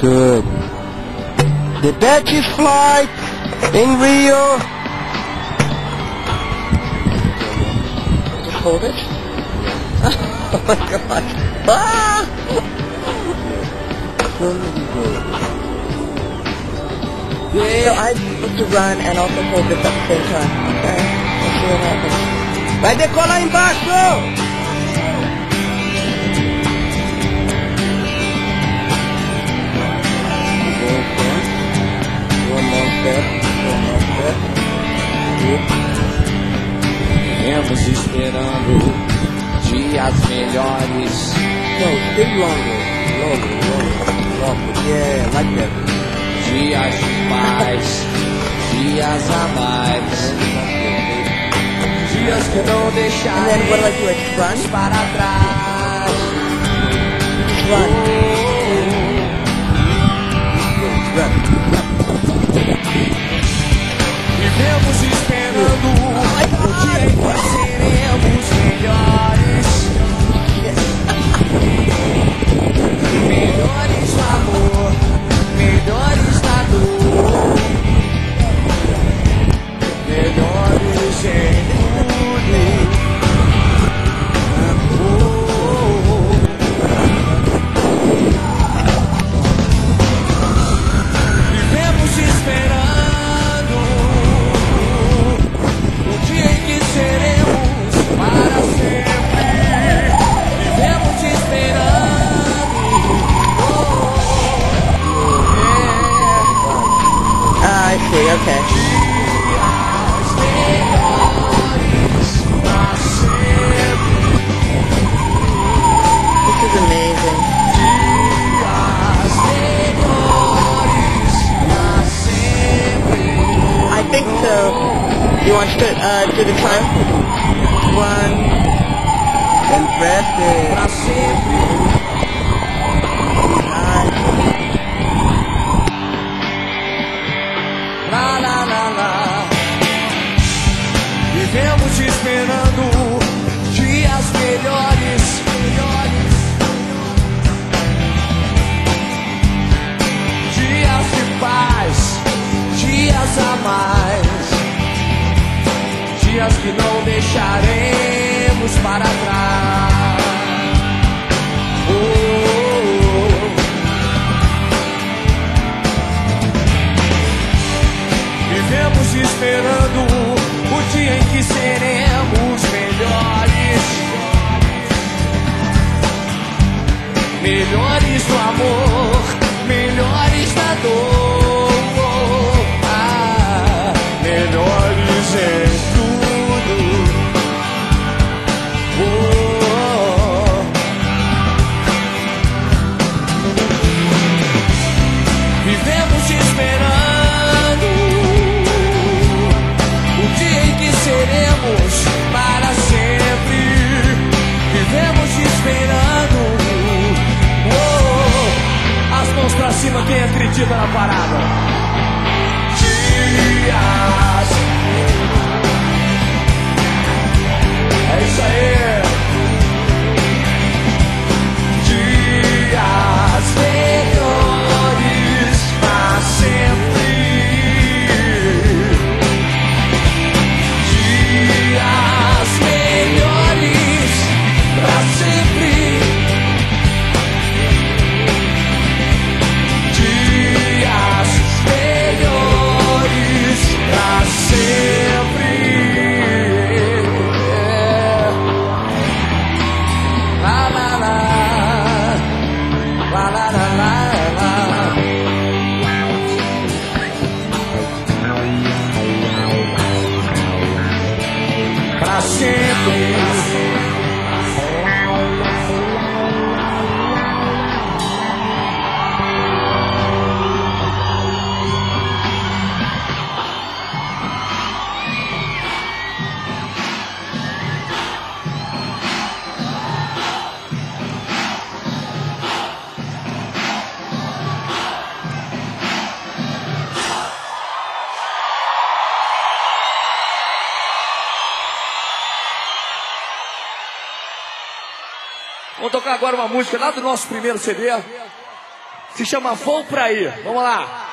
Good. The Dutchess flight in Rio. Just hold it. Oh my god. Ah! So I'm supposed to run and also hold this at the same time. Okay. Let's see what happens. Vai decolar embaixo! Vivemos esperando dias melhores. No, stay longer. Longer. Yeah, like that. Dias de paz, dias a mais. Dias que não And then what do I do? I just run? deixaremos para trás. Just run. Run. Vivemos esperando o dia em que seremos melhores. Melhores no amor, melhores na dor, melhores em tudo. Vivemos esperando o dia em que seremos para sempre. Vivemos esperando. Ah, I see, okay. Dias melhores pra sempre. This is amazing. Dias melhores pra sempre. I think so. You want to do the time? 1 and press it. Pra sempre. 9. Lá, lá, lá, lá. Vivemos esperando dias melhores. Dias de paz, dias a mais. Dias que não deixaremos para trás. Oh, oh, oh. Vivemos esperando o dia em que seremos melhores. Melhores do amor, melhores da dor. Ah, melhores em tudo. Oh, oh. Vivemos esperando o dia em que seremos para sempre. Vivemos esperando. Oh, as mãos pra cima, quem acredita na parada. Dias. É isso aí. Dias melhores pra sempre. Dias melhores pra sempre. Dias melhores pra sempre. La la la, la la la la la. Pra sempre. Vamos tocar agora uma música lá do nosso primeiro CD. Se chama Vou Pra Aí. Vamos lá.